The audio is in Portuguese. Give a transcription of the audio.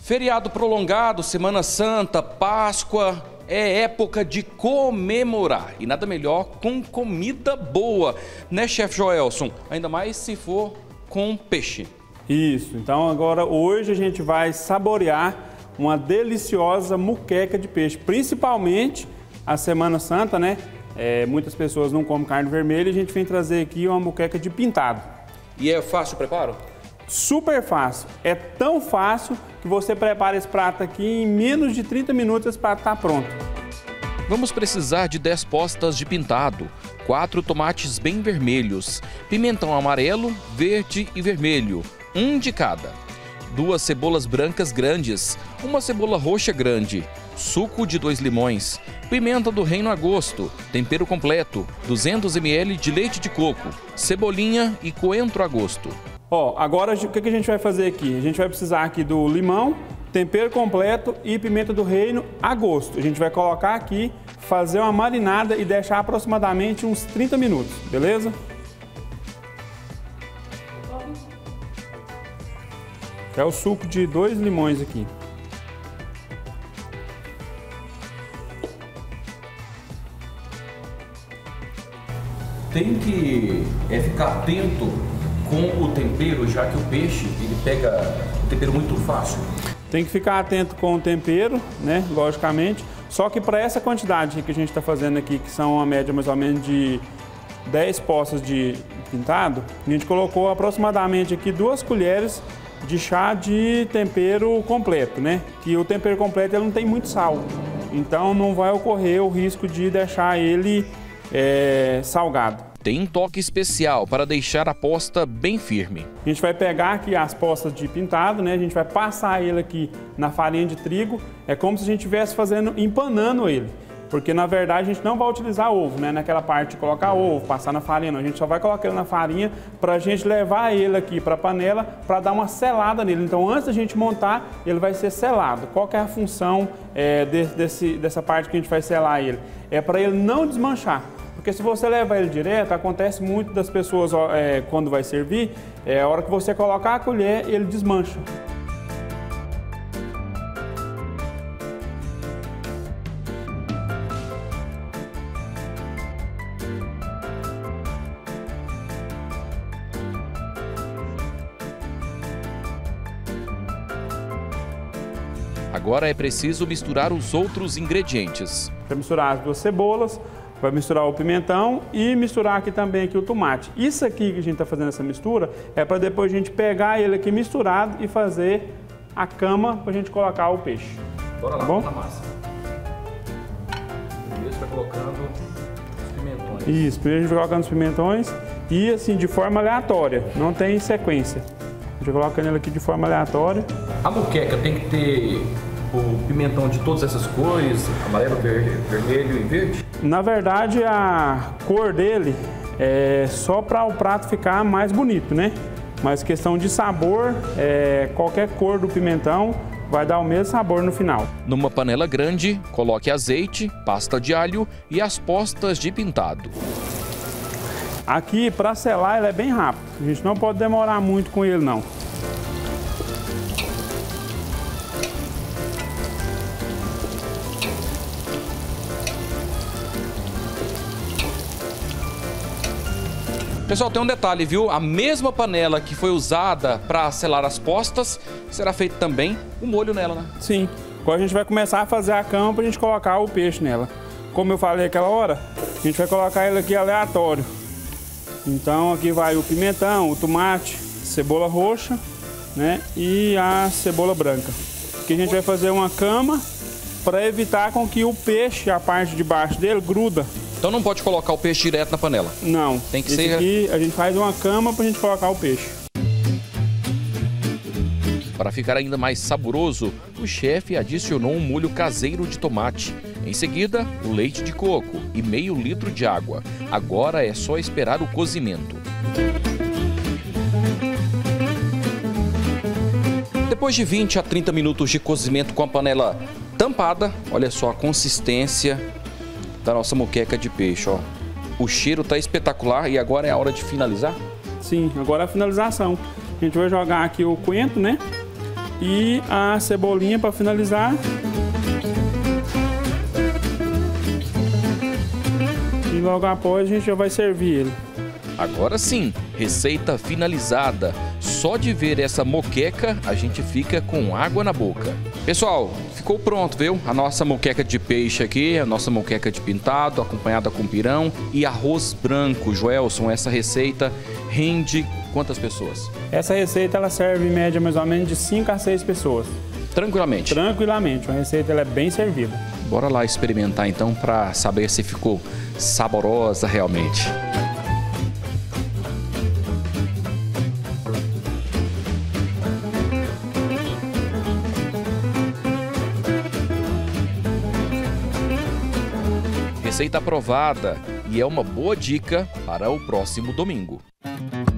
Feriado prolongado, Semana Santa, Páscoa, é época de comemorar. E nada melhor com comida boa, né, chefe Joelson? Ainda mais se for com peixe. Isso, então agora hoje a gente vai saborear uma deliciosa muqueca de peixe, principalmente a Semana Santa, né? Muitas pessoas não comem carne vermelha e a gente vem trazer aqui uma muqueca de pintado. E é fácil o preparo? Super fácil, é tão fácil que você prepara esse prato aqui em menos de 30 minutos, esse prato está pronto. Vamos precisar de 10 postas de pintado, 4 tomates bem vermelhos, pimentão amarelo, verde e vermelho, um de cada, 2 cebolas brancas grandes, uma cebola roxa grande, suco de 2 limões, pimenta do reino a gosto, tempero completo, 200 ml de leite de coco, cebolinha e coentro a gosto. Agora o que a gente vai fazer aqui? A gente vai precisar aqui do limão, tempero completo e pimenta do reino a gosto. A gente vai colocar aqui, fazer uma marinada e deixar aproximadamente uns 30 minutos, beleza? É o suco de 2 limões aqui. Tem que ficar atento com o tempero, já que o peixe ele pega o tempero muito fácil. Tem que ficar atento com o tempero, né? Logicamente. Só que para essa quantidade que a gente está fazendo aqui, que são uma média mais ou menos de 10 postas de pintado, a gente colocou aproximadamente aqui 2 colheres de chá de tempero completo, né? Que o tempero completo ele não tem muito sal, então não vai ocorrer o risco de deixar ele salgado. Tem um toque especial para deixar a posta bem firme. A gente vai pegar aqui as postas de pintado, né? A gente vai passar ele aqui na farinha de trigo. É como se a gente estivesse empanando ele. Porque na verdade a gente não vai utilizar ovo, né? Naquela parte de colocar ovo, passar na farinha, não. A gente só vai colocar ele na farinha para a gente levar ele aqui para a panela para dar uma selada nele. Então antes da gente montar, ele vai ser selado. Qual que é a função dessa parte que a gente vai selar ele? É para ele não desmanchar. Porque se você levar ele direto, acontece muito das pessoas quando vai servir, a hora que você colocar a colher, ele desmancha. Agora é preciso misturar os outros ingredientes. Para misturar as 2 cebolas, vai misturar o pimentão e misturar aqui também o tomate. Isso aqui que a gente está fazendo essa mistura é para depois a gente pegar ele aqui misturado e fazer a cama para a gente colocar o peixe. Bora lá, tá bom? Na massa. Primeiro você vai colocando os pimentões. Isso, primeiro a gente vai colocando os pimentões e assim de forma aleatória, não tem sequência. A gente vai colocando ele aqui de forma aleatória. A moqueca tem que ter o pimentão de todas essas cores, amarelo, vermelho e verde? Na verdade, a cor dele é só para o prato ficar mais bonito, né? Mas questão de sabor, qualquer cor do pimentão vai dar o mesmo sabor no final. Numa panela grande, coloque azeite, pasta de alho e as postas de pintado. Aqui, para selar, ele é bem rápido. A gente não pode demorar muito com ele, não. Pessoal, tem um detalhe, viu? A mesma panela que foi usada para selar as postas, será feito também o molho nela, né? Sim. Agora a gente vai começar a fazer a cama para a gente colocar o peixe nela. Como eu falei aquela hora, a gente vai colocar ele aqui aleatório. Então aqui vai o pimentão, o tomate, cebola roxa, né? E a cebola branca. Aqui a gente vai fazer uma cama para evitar com que o peixe, a parte de baixo dele, gruda. Então não pode colocar o peixe direto na panela? Não. Tem que ser... Aqui a gente faz uma cama para a gente colocar o peixe. Para ficar ainda mais saboroso, o chefe adicionou um molho caseiro de tomate. Em seguida, o leite de coco e meio litro de água. Agora é só esperar o cozimento. Depois de 20 a 30 minutos de cozimento com a panela tampada, olha só a consistência da nossa moqueca de peixe, ó. O cheiro tá espetacular e agora é a hora de finalizar? Sim, agora é a finalização. A gente vai jogar aqui o coentro, né? e a cebolinha para finalizar. E logo após a gente já vai servir ele. Agora sim, receita finalizada. Só de ver essa moqueca, a gente fica com água na boca. Pessoal, ficou pronto, viu? A nossa moqueca de peixe aqui, a nossa moqueca de pintado, acompanhada com pirão e arroz branco. Joelson, essa receita rende quantas pessoas? Essa receita ela serve em média mais ou menos de 5 a 6 pessoas. Tranquilamente? Tranquilamente, uma receita ela é bem servida. Bora lá experimentar então para saber se ficou saborosa realmente. Receita aprovada e é uma boa dica para o próximo domingo.